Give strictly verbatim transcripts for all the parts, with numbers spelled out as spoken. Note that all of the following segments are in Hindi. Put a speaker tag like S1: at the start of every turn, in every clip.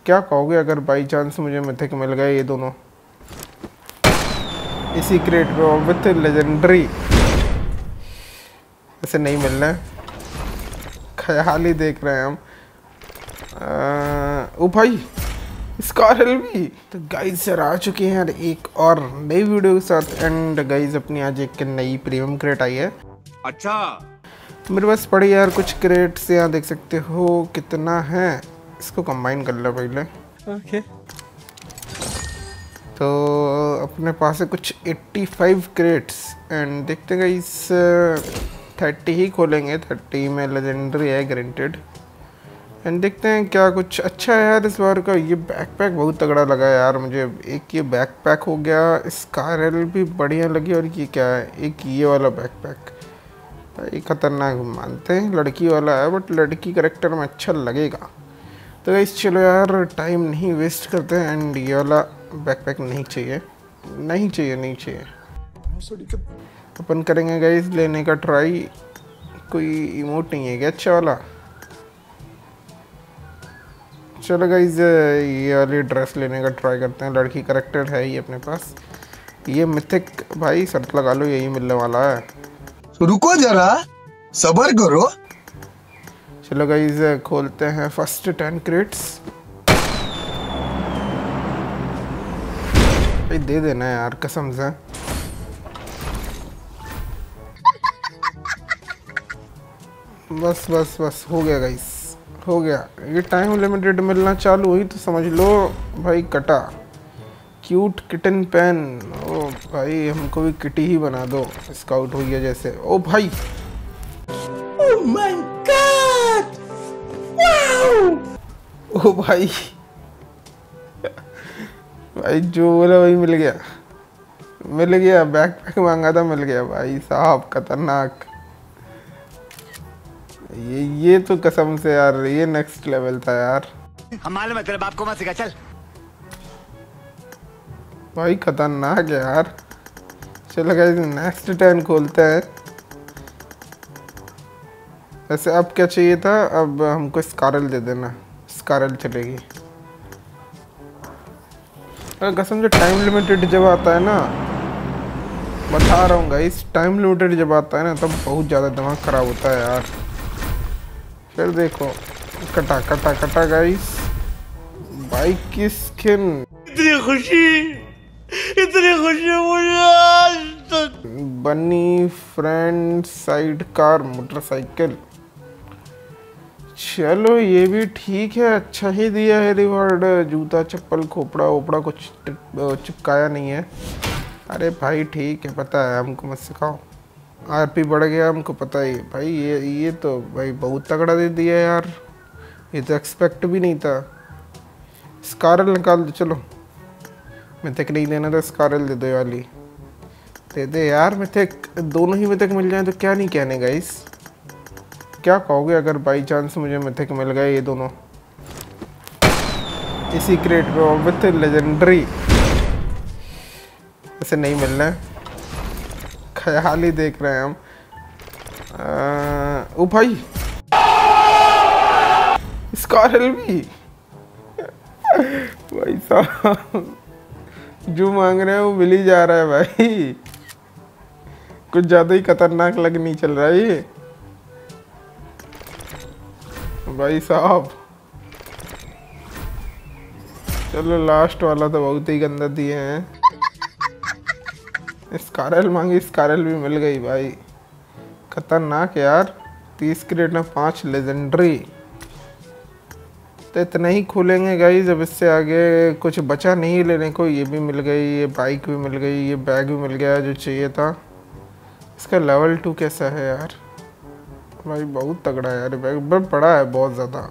S1: क्या कहोगे अगर बाई चांस मुझे मिथिक मिल गए ये दोनों इसी क्रेट पे विथ लेजेंडरी? ऐसे नहीं मिल रहा है, ख्याल ही देख रहे हैं हम। आ, ओ भाई स्कारल भी। तो गाइज यार आ चुके हैं यार एक और नई वीडियो के साथ। एंड गाइज अपनी आज एक नई प्रीमियम क्रेट आई है।
S2: अच्छा
S1: मेरे पास पड़ी यार कुछ क्रेट्स, यहाँ देख सकते हो कितना है। इसको कंबाइन कर लो पहले।
S2: ओके
S1: तो अपने पास है कुछ पचासी क्रेट्स। एंड देखते हैं गाइस तीस ही खोलेंगे, तीस में लेजेंडरी है गारंटेड। एंड देखते हैं क्या कुछ अच्छा है यार इस बार का। ये बैकपैक बहुत तगड़ा लगा यार मुझे। एक ये बैकपैक हो गया, स्कारल भी बढ़िया लगी। और ये क्या है, एक ये वाला बैकपैक भाई खतरनाक मानते हैं, लड़की वाला है बट लड़की करेक्टर में अच्छा लगेगा। तो गाइस चलो यार टाइम नहीं वेस्ट करते हैं। एंड ये वाला बैकपैक नहीं चाहिए, नहीं चाहिए नहीं चाहिए अपन करेंगे गाइस लेने का ट्राई। कोई इमोट नहीं है क्या अच्छा वाला? चलो गाइस ये वाली ड्रेस लेने का ट्राई करते हैं। लड़की करेक्टर है ही अपने पास। ये मिथिक भाई शर्त लगा लो यही मिलने वाला है।
S3: रुको जरा सब्र करो।
S1: चलो गाइस खोलते हैं फर्स्ट टेन क्रेट्स। भाई दे देना यार कसम से। बस बस बस हो गया गाइस, हो गया। ये टाइम लिमिटेड मिलना चालू हुई तो समझ लो भाई कटा। क्यूट किटन पेन, ओ भाई हमको भी किटी ही बना दो, स्काउट हुई है जैसे। ओ भाई
S3: ओह माय गॉड वाओ।
S1: ओ भाई भाई जो बोला वही मिल गया, मिल गया। बैकपैक मांगा था मिल गया भाई साहब, खतरनाक। ये ये तो कसम से यार ये नेक्स्ट लेवल था यार।
S2: हम मालूम है तेरे बाप को मत सिखा, चल
S1: भाई खतरनाक है यार। चलो गाइस नेक्स्ट टेन खोलते हैं। वैसे अब क्या चाहिए था, अब हमको स्कारल दे देना, स्कारल चलेगी। अरे कसम से टाइम लिमिटेड जब आता है ना, बता रहा हूँ गाइस, टाइम लिमिटेड जब आता है ना तब बहुत ज़्यादा दिमाग खराब होता है यार। फिर देखो कटा कटा कटा गाइस, बाइक की स्किन।
S2: इतनी खुशी इतनी खुशी मुझे आज तक।
S1: बनी फ्रेंड साइड कार मोटरसाइकिल। चलो ये भी ठीक है, अच्छा ही दिया है रिवॉर्ड। जूता चप्पल खोपड़ा वोपड़ा कुछ चिपकाया नहीं है। अरे भाई ठीक है, पता है हमको, मत सिखाओ। आरपी बढ़ गया हमको पता ही भाई। ये ये तो भाई बहुत तगड़ा दे दिया यार, ये तो एक्सपेक्ट भी नहीं था। स्कारल निकाल दो चलो। मिथिक नहीं देना था, स्कारल दे दो ये वाली, दे दे यार मिथिक। दोनों ही मिथिक मिल जाए तो क्या नहीं कहने गाइस। क्या कहोगे अगर बाई चांस मुझे मिथिक मिल गए ये दोनों इसी क्रेट पे विथ लेजेंडरी? ऐसे नहीं मिल रहा है, ख्याल ही देख रहे हैं हम। आ, ओ भाई स्कारल भी। भाई साहब जो मांग रहे हैं वो मिल ही जा रहा है भाई। कुछ ज्यादा ही खतरनाक लग नहीं चल रहा है ये भाई साहब। चलो लास्ट वाला तो बहुत ही गंदा दिए हैं। स्कारल मांगी, स्कारल भी मिल गई भाई, खतरनाक यार। तीस क्रेट में पांच लेजेंडरी। तो इतना ही खोलेंगे गाइस, अब इससे आगे कुछ बचा नहीं लेने को। ये भी मिल गई, ये बाइक भी मिल गई, ये बैग भी मिल गया जो चाहिए था। इसका लेवल टू कैसा है यार भाई, बहुत तगड़ा है यार बैग, बट बड़ा है बहुत ज़्यादा।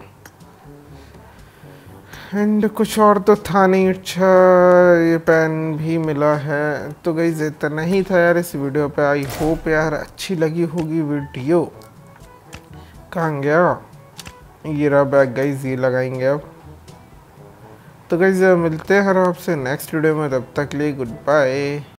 S1: एंड कुछ और तो था नहीं। अच्छा ये पेन भी मिला है। तो गाइस इतना ही था यार इस वीडियो पे। आई होप यार अच्छी लगी होगी वीडियो। कहाँ गया ये रहा बैग गाइस, ये लगाएंगे अब। तो गाइस मिलते हैं आपसे नेक्स्ट वीडियो में, तब तक के लिए गुड बाय।